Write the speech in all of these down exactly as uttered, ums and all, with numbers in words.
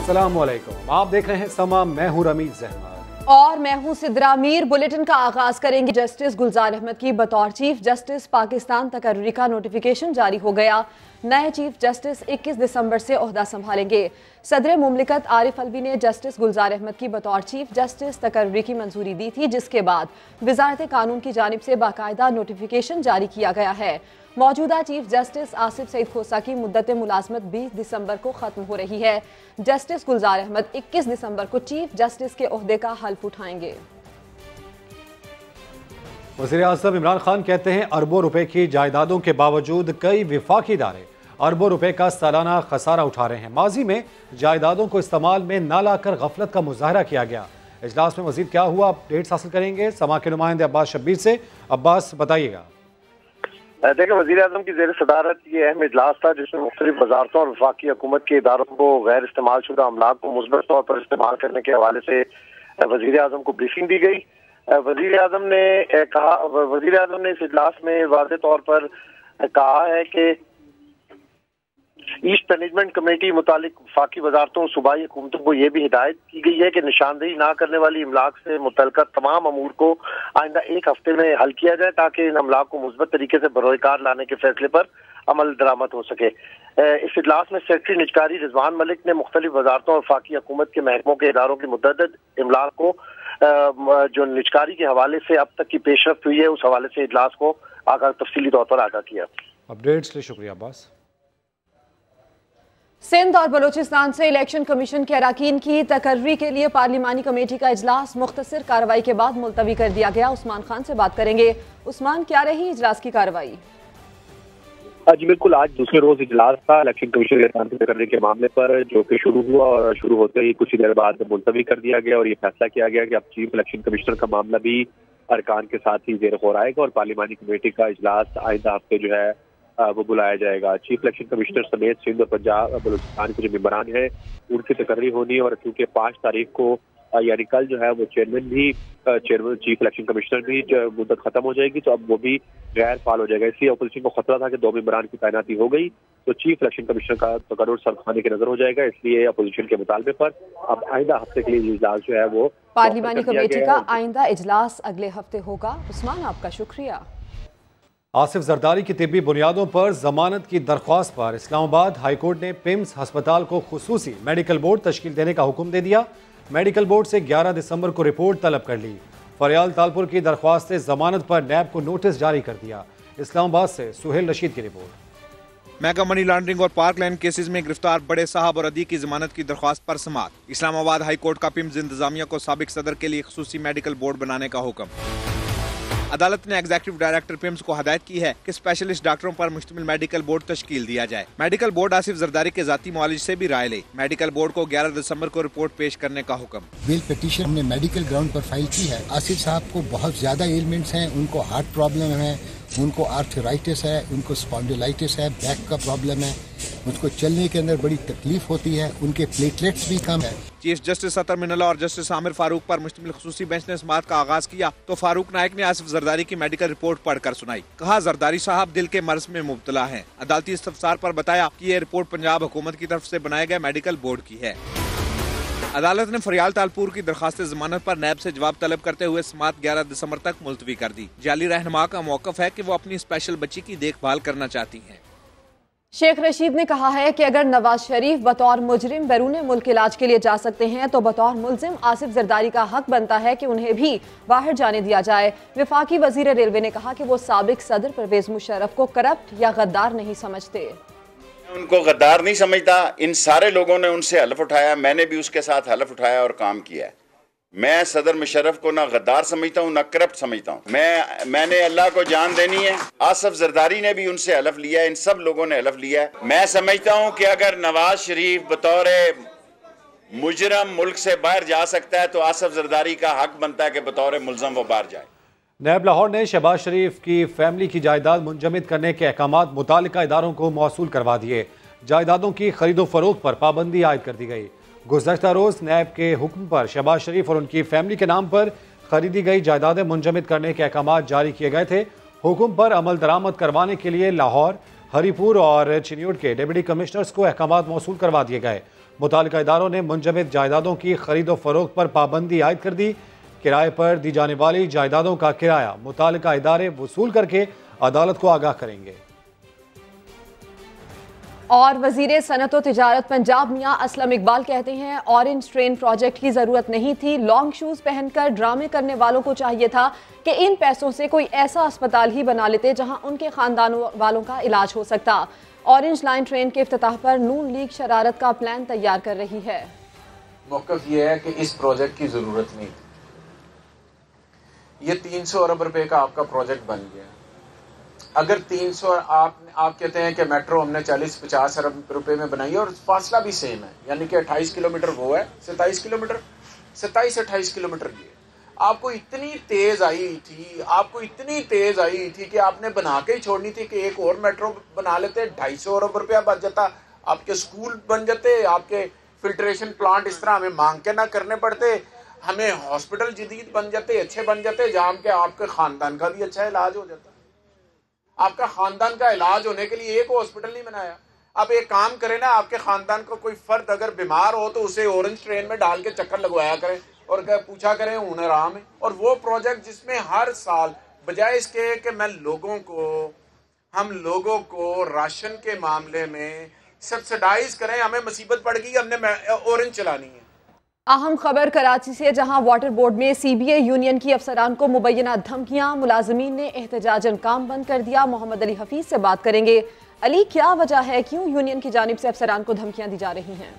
अस्सलामुअलैकुम, आप देख रहे हैं समा, मैं हूं रमीज अहमद और मैं हूं सिद्रा मीर। बुलेटिन का आगाज करेंगे। जस्टिस गुलजार अहमद की बतौर चीफ जस्टिस पाकिस्तान तकर्री का नोटिफिकेशन जारी हो गया। नए चीफ जस्टिस इक्कीस दिसंबर से ओहदा संभालेंगे। सदर मुमलिकत आरिफ अलवी ने जस्टिस गुलजार अहमद की बतौर चीफ जस्टिस तकर्री की मंजूरी दी थी, जिसके बाद वजारत कानून की जानिब से बाकायदा नोटिफिकेशन जारी किया गया है। मौजूदा चीफ जस्टिस आसिफ सईद खोसा की मुद्दत मुलाजमत बीस दिसंबर को खत्म हो रही है। जस्टिस गुलजार अहमद इक्कीस दिसंबर को चीफ जस्टिस के ओहदे का हल्फ उठाएंगे। वज़ीर आज़म इमरान खान कहते हैं अरबों रुपए की जायदादों के बावजूद कई विफाकी इदारे अरबों रुपए का सालाना खसारा उठा रहे हैं। माजी में जायदादों को इस्तेमाल में न लाकर गफलत का मुजाहरा किया गया। इजलास में मजीद क्या हुआ, अपडेट्स हासिल करेंगे समा के नुमाइंदे अब्बास शब्बीर से। अब्बास, बताइएगा। देखिए, वज़ीर आज़म की ज़ेर सदारत ये अहम इजलास था जिसमें मुख्तलिफ वजारतों और वफाकी हुकूमत के इदारों को गैर इस्तेमाल शुदा अमलाक को मुस्बत तौर पर इस्तेमाल करने के हवाले से वज़ीर आज़म को ब्रीफिंग दी गई। वज़ीर आज़म ने कहा वज़ीर आज़म ने इस इजलास में वाज़ेह तौर पर कहा है कि ईस्ट मैनेजमेंट कमेटी मुतालिक वफाकी वजारतों सूबाई हुकूमतों को यह भी हिदायत की गई है कि निशानदेही ना करने वाली इमलाक से मुतल्लिका तमाम अमूर को आइंदा एक हफ्ते में हल किया जाए, ताकि इन अमलाक को मुस्बत तरीके से बरोकार लाने के फैसले पर अमल दरामद हो सके। इस इजलास में सेक्रेटरी निजकारी रिजवान मलिक ने मुख्तलिफ वजारतों और वफाकी हुकूमत के महकमों के इदारों की मुतअद्दिद इमलाक को जो निजकारी के हवाले से अब तक की पेशरफ्त हुई है उस हवाले से इजलास को आगाह तफसीली तौर पर आगाह किया। अपडेट्स के लिए शुक्रिया अब्बास। सिंध और बलूचिस्तान से इलेक्शन कमीशन के अराकीन की तकर्री के लिए पार्लिमानी कमेटी का इजलास मुख्तसर कार्रवाई के बाद मुलतवी कर दिया गया। उस्मान खान से बात करेंगे। उस्मान, क्या रही इजलास की कार्रवाई? जी बिल्कुल, आज दूसरे रोज इजलास था इलेक्शन कमीशन के साथ करने के मामले पर, जो कि शुरू हुआ और शुरू होते ही कुछ ही देर बाद मुलतवी कर दिया गया और ये फैसला किया गया कि अब चीफ इलेक्शन कमिश्नर का मामला भी अरकान के साथ ही जेर गौर आएगा और पार्लिमानी कमेटी का इजलास आइंदा हफ्ते जो है वो बुलाया जाएगा। चीफ इलेक्शन कमिश्नर समेत सिंध और पंजाब बलूचिस्तान के जो मेंबरान हैं उनकी तकर्री होनी, और क्योंकि पाँच तारीख को यानी कल जो है वो चेयरमैन भी चेयरमैन चीफ इलेक्शन कमिश्नर भी मुद्दत खत्म हो जाएगी, तो अब वो भी गैर फाल हो जाएगा। इसलिए अपोजिशन को खतरा था कि दो मेंबरान की तैनाती हो गई तो चीफ इलेक्शन कमिश्नर का तकर्रुर सर खाने की नजर हो जाएगा। इसलिए अपोजिशन के मुतालबे पर अब आइंदा हफ्ते के लिए इजलास जो है वो पार्लिमानी कमेटी का आइंदा इजलास अगले हफ्ते होगा। उस्मान, आपका शुक्रिया। आसिफ जरदारी की तिब्बी बुनियादों पर जमानत की दरख्वास्त पर इस्लामाबाद हाईकोर्ट ने पिम्स अस्पताल को खुसूसी मेडिकल बोर्ड तश्कील देने का हुक्म दे दिया। मेडिकल बोर्ड से ग्यारह दिसंबर को रिपोर्ट तलब कर ली। फरियाल तालपुर की दरख्वास्त से जमानत पर नैब को नोटिस जारी कर दिया। इस्लामाबाद से सुहेल रशीद की रिपोर्ट। मेगा मनी लॉन्ड्रिंग और पार्क लैंड केसेस में गिरफ्तार बड़े साहब और अदी की जमानत की दरख्वास्त पर समाअत। इस्लामाबाद हाईकोर्ट का पिम्स इंतजामिया को साबिक सदर के लिए खुसूसी मेडिकल बोर्ड बनाने का हुक्म। अदालत ने एग्जीक्यूटिव डायरेक्टर पिम्स को हदायत की है कि स्पेशलिस्ट डॉक्टरों पर मुश्तमिल मेडिकल बोर्ड तश्कील दिया जाए। मेडिकल बोर्ड आसिफ जरदारी के जाती मुआलिज से भी राय ले। मेडिकल बोर्ड को ग्यारह दिसंबर को रिपोर्ट पेश करने का हुक्म। बेल पिटीशन हमने मेडिकल ग्राउंड पर फाइल की है। आसिफ साहब को बहुत ज्यादा एलिमेंट्स हैं, उनको हार्ट प्रॉब्लम है, उनको आर्थराइटिस है, उनको स्पॉन्डिलाइटिस है, बैक का प्रॉब्लम है, उसको चलने के अंदर बड़ी तकलीफ होती है, उनके प्लेटलेट्स भी कम है। चीफ जस्टिस अतर मिनल्ला और जस्टिस आमिर फारूक पर मुश्तमिल खुसूसी बेंच ने समाअत का आगाज किया तो फारूक नायक ने आसिफ जरदारी की मेडिकल रिपोर्ट पढ़कर सुनाई। कहा, जरदारी साहब दिल के मर्ज में मुब्तला हैं। अदालती इस्तफसार पर बताया कि ये रिपोर्ट पंजाब हुकूमत की तरफ से बनाए गए मेडिकल बोर्ड की है। अदालत ने फरियाल तालपुर की दरखास्त जमानत पर नैब से जवाब तलब करते हुए समाअत ग्यारह दिसंबर तक मुलतवी कर दी। जाली रहनुमा का मौकफ है कि वो अपनी स्पेशल बच्ची की देखभाल करना चाहती हैं। शेख रशीद ने कहा है कि अगर नवाज शरीफ बतौर मुजरिम बैरून मुल्क इलाज के लिए जा सकते हैं तो बतौर मुल्जिम आसिफ जरदारी का हक बनता है कि उन्हें भी बाहर जाने दिया जाए। वफाकी वजीर रेलवे ने कहा कि वो साबिक सदर परवेज मुशर्रफ को करप्ट या गद्दार नहीं समझते। उनको गद्दार नहीं समझता। इन सारे लोगों ने उनसे हलफ उठाया, मैंने भी उसके साथ हलफ उठाया और काम किया है। मैं सदर मुशर्रफ को ना गद्दार समझता हूँ ना करप्ट समझता हूँ। मैं मैंने अल्लाह को जान देनी है। आसिफ जरदारी ने भी उनसे हलफ लिया है, इन सब लोगों ने हलफ लिया है। मैं समझता हूँ कि अगर नवाज शरीफ बतौर मुजरम मुल्क से बाहर जा सकता है तो आसिफ जरदारी का हक बनता है कि बतौर मुलजम वो बाहर जाए। नैब लाहौर ने शहबाज शरीफ की फैमिली की जायदाद मुंजमद करने के अहकामात मुतालिका इदारों को मौसूल करवा दिए। जायदादों की खरीदो फरोख्त पर पाबंदी आयद कर दी गई। गुज़श्ता रोज़ नैब के हुक्म पर शहबाज शरीफ और उनकी फैमिली के नाम पर खरीदी गई जायदादें मुंजमद करने के अहकामात जारी किए गए थे। हुक्म पर अमल दरामद करवाने के लिए लाहौर, हरीपुर और चिन्यूट के डिप्टी कमिश्नर्स को अहकाम मौसूल करवा दिए गए। मुतालिका इदारों ने मुंजमद जायदादों की खरीदो फरोख्त पर पाबंदी आयद कर दी। किराए पर दी जाने वाली जायदादों का किराया मुतालिका इदारे वसूल करके अदालत को आगाह करेंगे। और वजीर सनत व तिजारत पंजाब मियां असलम इकबाल कहते हैं ऑरेंज ट्रेन प्रोजेक्ट की जरूरत नहीं थी। लॉन्ग शूज पहनकर ड्रामे करने वालों को चाहिए था कि इन पैसों से कोई ऐसा अस्पताल ही बना लेते जहां उनके खानदान वालों का इलाज हो सकता। ऑरेंज लाइन ट्रेन के इफ्तिताह पर नून लीग शरारत का प्लान तैयार कर रही है। मौक़िफ़ ये है कि इस प्रोजेक्ट की जरूरत नहीं थी। ये तीन सौ अरब रुपए का आपका प्रोजेक्ट बन गया। अगर तीन सौ आप आप कहते हैं कि मेट्रो हमने चालीस पचास अरब रुपए में बनाई है और फासला भी सेम है, यानी कि अट्ठाईस किलोमीटर वो है, सत्ताईस किलोमीटर सत्ताईस अट्ठाईस किलोमीटर ये। आपको इतनी तेज आई थी आपको इतनी तेज आई थी कि आपने बना के ही छोड़नी थी कि एक और मेट्रो बना लेते, ढाई सौ अरब रुपया बच जाता, आपके स्कूल बन जाते, आपके फिल्ट्रेशन प्लांट इस तरह हमें मांग के ना करने पड़ते, हमें हॉस्पिटल जदीद बन जाते, अच्छे बन जाते, जहाँ के आपके खानदान का भी अच्छा इलाज हो जाता। आपका खानदान का इलाज होने के लिए एक हॉस्पिटल नहीं बनाया। आप एक काम करें ना, आपके खानदान का कोई फर्द अगर बीमार हो तो उसे ऑरेंज ट्रेन में डाल के चक्कर लगवाया करें और पूछा करें ऊन आराम है। और वो प्रोजेक्ट जिसमें हर साल बजाय इसके कि मैं लोगों को हम लोगों को राशन के मामले में सब्सिडाइज करें, हमें मुसीबत पड़ गई, हमने ऑरेंज चलानी है। अहम खबर कराची से, जहां वाटर बोर्ड में सीबीए यूनियन की अफसरान को मुबैना धमकियां, मुलाजमीन ने एहतजाजन काम बंद कर दिया। मोहम्मद अली हफीज से बात करेंगे। अली, क्या वजह है, क्यों यूनियन की जानिब से अफसरान को धमकियां दी जा रही हैं?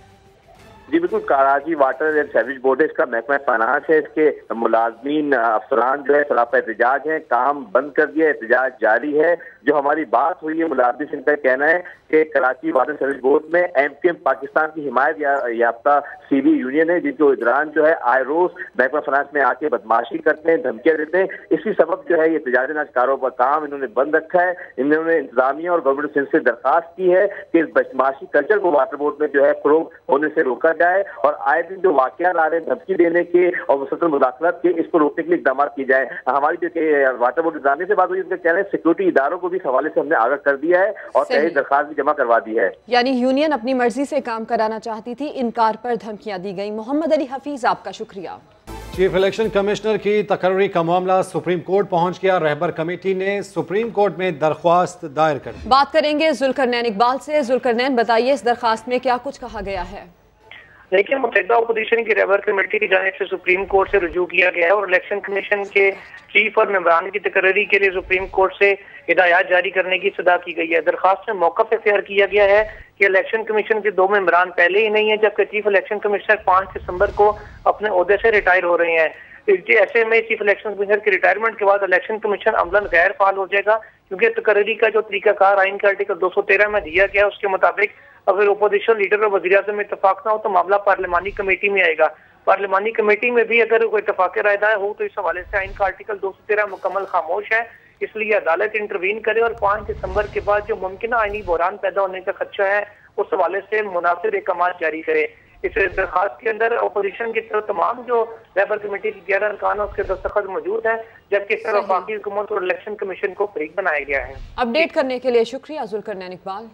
जी बिल्कुल, Karachi water and service board है, इसका महकमा फाइनेंस है, इसके मुलाजमीन अफसरान जो है सरापा एहतजाज है, काम बंद कर दिया, एहतजाज जारी है। जो हमारी बात हुई है मुलाजमीन से, इनका कहना है कि कराची वाटर सर्विस बोर्ड में एम के एम पाकिस्तान की हिमायत या, याफ्ता सीबी यूनियन है, जिनके इदरान जो है आए रोज महकमा फाइनेंस में आके बदमाशी करते हैं, धमकियां देते हैं। इसी सबब जो है ये एहतजाज आज कारोबार काम इन्होंने बंद रखा है। इन्होंने इंतजामिया और गवर्नमेंट सिंध से दरखास्त की है कि इस बदमाशी कल्चर को वाटर बोर्ड में जो है फरोग होने से रोका जाए और आए दिन जो वाकयात आ रहे हैं धमकी देने के और मुसलसल मुदाखलत के, इसको रोकने के लिए इकदाम किए जाए। हमारी जो वाटर बोर्ड इंतजामिया से बात हुई, उनका कहना है सिक्योरिटी इदारों को भी इस हवाले से हमने आगाह कर दिया है और तहरीर दरखास्त भी जमा करवा दी है। यानी यूनियन अपनी मर्जी से काम कराना चाहती थी, इनकार पर धमकियां दी गई। मोहम्मद अली हफीज, आपका शुक्रिया। चीफ इलेक्शन कमिश्नर की तकर्री का मामला सुप्रीम कोर्ट पहुंच गया। रहबर कमेटी ने सुप्रीम कोर्ट में दरख्वास्त दायर कर दी। बात करेंगे जुल्करनैन इकबाल से। जुल्करनैन, बताइए इस दरखास्त में क्या कुछ कहा गया है? देखिए, मुतहदा अपोजिशन की रहबर कमेटी की जानिब से सुप्रीम कोर्ट से रुजू किया गया है और इलेक्शन कमीशन के चीफ और मेंबरान की तकर्री के लिए सुप्रीम कोर्ट से हिदायत जारी करने की सदा की गई है। दरखास्त में मौक़िफ़ इख्तियार किया गया है कि इलेक्शन कमीशन के दो मेंबरान पहले ही नहीं है, जबकि चीफ इलेक्शन कमिश्नर पाँच दिसंबर को अपने ओहदे से रिटायर हो रहे हैं। ऐसे में चीफ इलेक्शन कमिश्नर के रिटायरमेंट के बाद इलेक्शन कमीशन अमलन गैर फाल हो जाएगा, क्योंकि तकर्री का जो तरीकाकार आइन का आर्टिकल दो सौ तेरह में दिया गया है उसके मुताबिक अगर ओपोजिशन लीडर और वज़ीर आज़म में इत्तफाक ना हो तो मामला पार्लिमानी कमेटी में आएगा। पार्लिमानी कमेटी में भी अगर कोई इत्तफाक रायदाय हो तो इस हवाले से आइन का आर्टिकल दो सौ तेरह मुकम्मल खामोश है, इसलिए अदालत इंटरवीन करे और पाँच दिसंबर के बाद जो मुमकिन आइनी बहरान पैदा होने का खदशा है उस हवाले से मुनासिब अहकाम जारी करे। इस दरखास्त के अंदर अपोजिशन की तरफ तमाम जो रहबर कमेटी की ग्यारह अरकान उसके दस्तखत मौजूद है, जबकि इस तरह वफाकी हुकूमत और इलेक्शन कमीशन को फरीक बनाया गया है। अपडेट करने के लिए शुक्रिया जुल्करनैन इकबाल।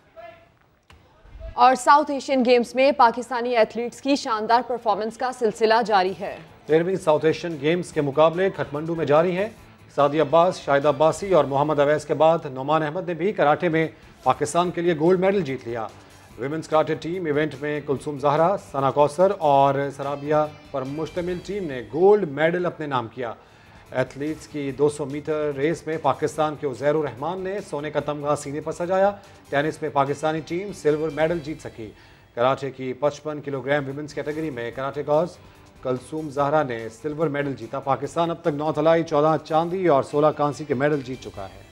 और साउथ एशियन गेम्स में पाकिस्तानी एथलीट्स की शानदार परफॉर्मेंस का सिलसिला जारी है। तेरहवीं साउथ एशियन गेम्स के मुकाबले खटमंडू में जारी हैं। सादी अब्बास, शाहिद अब्बासी और मोहम्मद अवैस के बाद नोमान अहमद ने भी कराटे में पाकिस्तान के लिए गोल्ड मेडल जीत लिया। विमेंस कराटे टीम इवेंट में कुलसुम जहरा, सना कौसर और सराबिया पर मुश्तमिल टीम ने गोल्ड मेडल अपने नाम किया। एथलीट्स की दो सौ मीटर रेस में पाकिस्तान के उज़ैरुर रहमान ने सोने का तमगा सीने पर सजाया। टेनिस में पाकिस्तानी टीम सिल्वर मेडल जीत सकी। कराटे की पचपन किलोग्राम विमेंस कैटेगरी में कराटेगर्स कुलसुम जहरा ने सिल्वर मेडल जीता। पाकिस्तान अब तक नौ तलाई, चौदह चांदी और सोलह कांसी के मेडल जीत चुका है।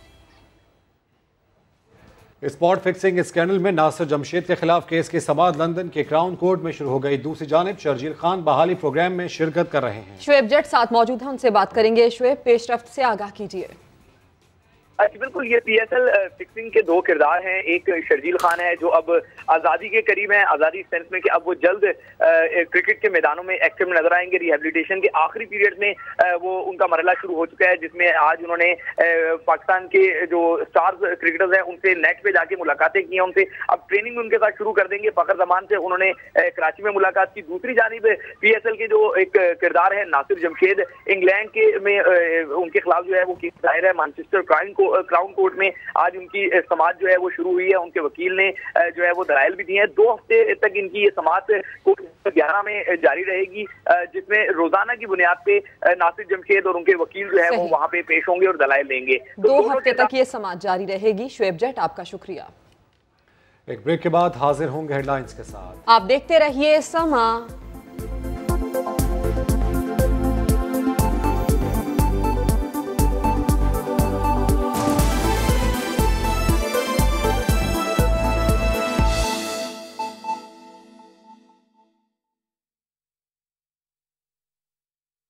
स्पॉट फिक्सिंग स्कैंडल में नासिर जमशेद के खिलाफ केस की समाअत लंदन के क्राउन कोर्ट में शुरू हो गई। दूसरी जानिब शर्जील खान बहाली प्रोग्राम में शिरकत कर रहे हैं। शुएब जट साथ मौजूद हैं, उनसे बात करेंगे। शुएब, पेशरफ्त से आगाह कीजिए। अच्छा बिल्कुल, ये पी एस एल फिक्सिंग के दो किरदार हैं। एक शर्जील खान है जो अब आज़ादी के करीब है, आज़ादी सेंस में कि अब वो जल्द क्रिकेट के मैदानों में एक्टिव नजर आएंगे। रिहेबिलिटेशन के आखिरी पीरियड में वो उनका मरहला शुरू हो चुका है, जिसमें आज उन्होंने पाकिस्तान के जो स्टार्स क्रिकेटर्स हैं उनसे नेट पे जाके मुलाकातें की हैं, उनसे अब ट्रेनिंग उनके साथ शुरू कर देंगे। फखर जमान से उन्होंने कराची में मुलाकात की। दूसरी जानिब पी एस एल के जो एक किरदार है नासिर जमशेद, इंग्लैंड के में उनके खिलाफ जो है वो केस दायर है मैनचेस्टर क्राउन को क्राउन कोर्ट में। आज उनकी समाअत जो है वो शुरू हुई है, उनके वकील ने जो है वो दलाइल भी दिए हैं। दो हफ्ते तक इनकी ये समाअत कोर्ट ग्यारह में जारी रहेगी, जिसमें रोजाना की बुनियाद पे नासिर जमशेद और उनके वकील जो है वो वहां पे पेश होंगे और दलाइल देंगे। तो दो हफ्ते तक ये समाअत जारी रहेगी। शुएब जट, आपका शुक्रिया। एक ब्रेक के बाद हाजिर होंगे हेडलाइंस के साथ। आप देखते रहिए समा।